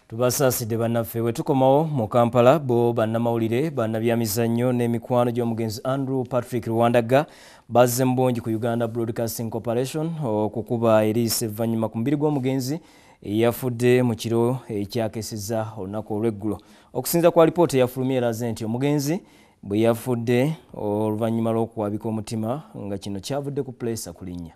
Tubasaasidde bannaffe bwe tukomawo mu Kampala bo bannamawulire bannabyamizannyo n'emikwano gy'omugenzi Andrew Patrick Luwandagga bazze mu Bungi ku Uganda Broadcasting Corporation okukuba eriisa evvannyuma ku mubiri gw'omugenzi eyafudde mu kiro ekyakesezza olunaku olw'eggulo. Okusinziira kwa lipoota eyafulumye eraze nti omugenzi bwe yafudde oluvannyuma lw'okuwabika omutima nga kino kyavudde ku puleesa ku linnya.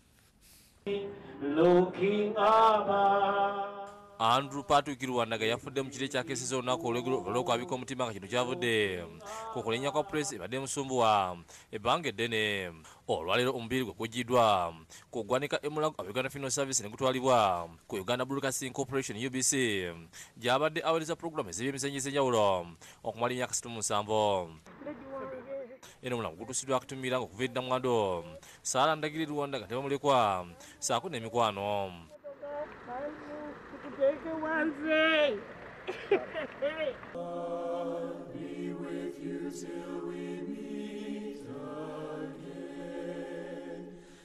Andrew Patrick Luwandagga yafudde mu kiro ekyakesezza olunaku olw'okwabika omutima nga kino kyavudde ku kulinnya kwa puleesa ebadde musumbuwa ebbanga eddene. Olwaleero omubiri gwe guggiddwa ku ggwanika emulago Uganda Funeral Service ne gutwalibwa ku Uganda Broadcasting Corporation UBC gy'abadde aweereza pulogulaamu ez'ebyemizannyo ez'enjawulo okumala emyaka 67. Eno omulamu gutuusiddwa akutumirira ng'okuva edda mwando Saala Ndagire Luwandagga tebamulekwa saako n'emikwano. Be with you till we meet again.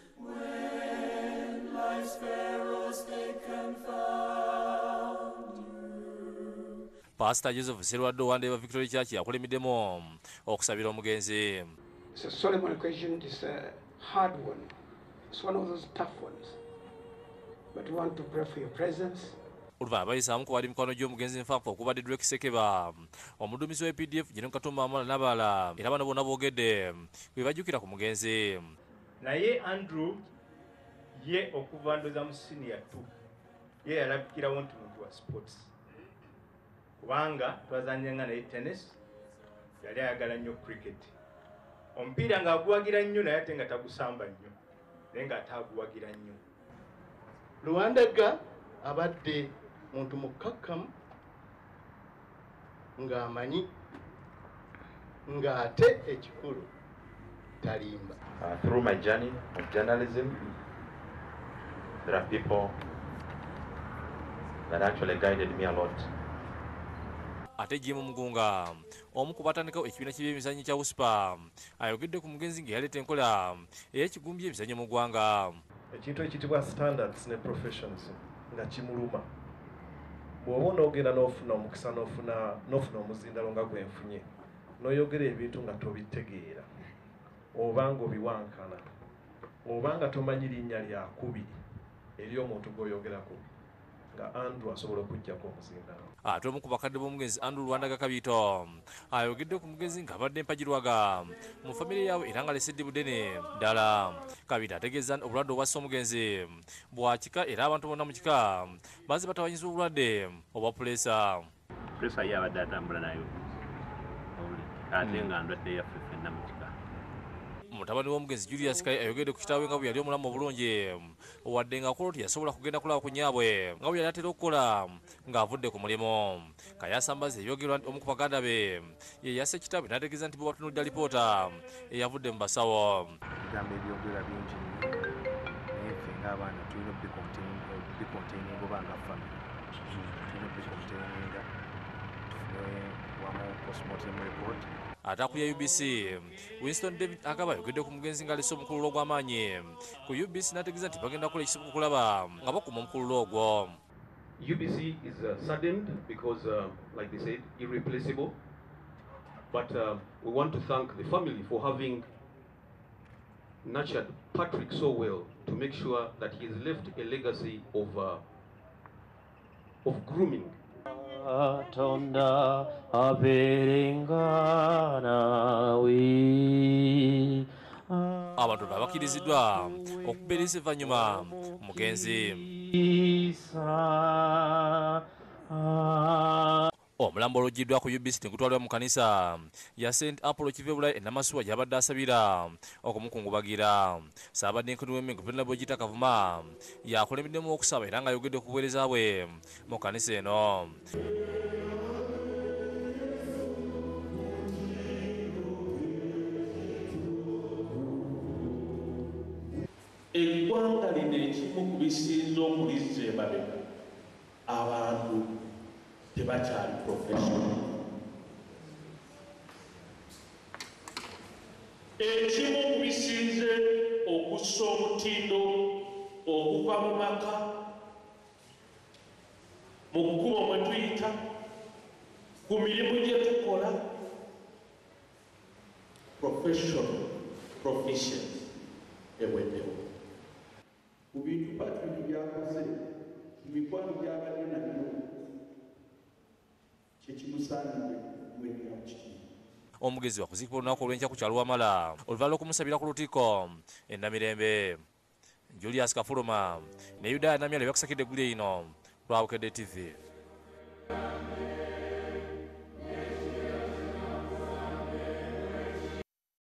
When life's perils they confound you. Pastor Joseph Serwadde Owande wa Victoria Church yakulemiddemu okusabira omugenzi. It's a solemn occasion. It's a hard one. It's one of those tough ones. But we want to pray for your presence. Oluvannyuma bayisaamu kuwali mikwano gy'omugenzi nfanfa okubadde Drake Sekeba omuduumizi wa APDF General Katumba Wamala n'abalala era bano bonna boogedde bwe bajjukira ku mugenzi. Naye Andrew ye okuva ndoza mu senior 2 ye yalabikirawo nti muntu wa sports kubanga twazannyanga naye tennis yali ayagala nnyo cricket omupiira ng'aguwagira nnyo naye ate nga tagusamba nnyo naye nga ataaguwagira nnyo. Luwandagga abadde muntu mukkakkamu ng'amanyi ng'ate ekikulu talimba. Through my journey of journalism, there are people that actually guided me a lot. Ate Jim Mugunga omu ku batandikawo ekibiina ky'ebyemizannyo kya WUSPA ayogedde ku mugenzi ng'eyaleeta enkola ey'ekigumbye ebizannyo mu ggwanga. Ekintu ekiyitibwa standards ne professionalism nga kimuluma bw'oba onoogenda n'ofuna omukisa n'ofuna omuzindalo nga gwenfunye n'oyogera ebintu nga tobitegeera oba ng'obiwankana oba nga tomanyi linnya lyakubiri eri omuntu gw'oyogerako nga Andrew asobola okuggyako omuzindalo. Ate omu ku bakadde b'omugenzi Andrew Luwandagga Kabiito ayogedde ku mugenzi ng'abadde mpagirwaga mu famire yaabwe era nga lesedde budene ddala. Kabiito ategeeza nti obulwadde obwassa omugenzi bwakika era abantu bonna mu kika bazze batawanyiza obulwadde obwa puleesa. Puleesa ye abadde atambula nayo ate nga ndwadde yaffe ffenna mu kika. Mutabani w'omugenzi Julius Kai ayogedde ku kitaawe nga bwe yali omulamu obulungi wadde ng'akola oti yasobola kugenda kulaba ku nnyabwe nga bwe yali atera okukola ng'avudde ku mulimu. Kaya asambaza ebyogerwa nti omu ku baganda be ye yasse ekitaawe n'ategeeza nti bwe batunuulira alipoota eyavudde mu basawo. Ebigambo ebyogerwa bingi nnyo naye ffe ng'abaana tulina obikonteininga oba nga famire tulina obikonteininga tufune wamu postmortem report. Ate akuya UBC Winston David Agaba ayogedde ku mugenzi ng'alese omukululo ogw'amaanyi ku UBC n'ategeeza nti bagenda kukola ekisibu kulaba nga bakuma omukululo ogwo. UBC is saddened because, like they said, irreplaceable. But we want to thank the family for having nurtured Patrick so well to make sure that he has left a legacy of grooming. Atonda aberenga nawe. Abantu bakkiriziddwa okubeeresa evvannyuma mugenzi. Omulambo oluggiddwa ku UBC ne gutwalibwa mu kanisa ya St. Apollo Kivebula e Namasuwa gy'abadde asabira okumukungubagira. Ssaabaddinkoni w'Emmengo Venerable Gita Kavuma yakulemiddemu okusaba era ng'ayogedde ku buweereza bwe mu kanisa eno. Eggwanga lino ekimu ku bisinza okulizza emabega abantu tebakyali professional. Ekimu ku bisinze okussa omutindo okuva mu maka mu kkubo mwe tuyita ku mirimu gye tukola proficient eweddewo ku bintu Patrick byakoze ku mikwano gy'abadde nabyo kyekimusaanidde kuweerera mu kitiibwa. Omugezi wa kuziikibwa olunaku olw'enkya ku kyalo Wamala oluvannyuma lw'okumusabira ku lutikko ennamirembe Julius Kafuluma ne Yudaya Namyale byakusakidde eggulu eno lwa Bukedde TV.